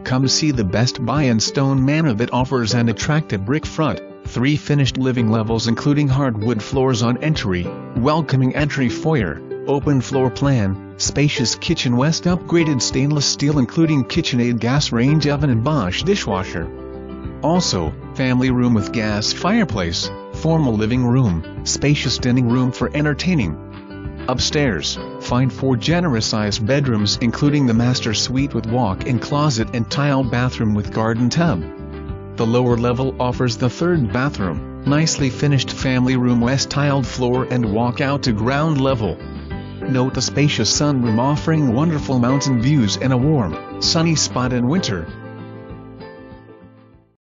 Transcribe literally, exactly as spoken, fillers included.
Come see the Best Buy in Stone Manor that offers an attractive brick front, three finished living levels including hardwood floors on entry, welcoming entry foyer, open floor plan, spacious kitchen west upgraded stainless steel including Kitchenaid gas range oven and Bosch dishwasher. Also, family room with gas fireplace, formal living room, spacious dining room for entertaining. Upstairs, find four generous-sized bedrooms including the master suite with walk-in closet and tile bathroom with garden tub. The lower level offers the third bathroom, nicely finished family room west tiled floor and walk out to ground level. Note the spacious sunroom offering wonderful mountain views and a warm, sunny spot in winter.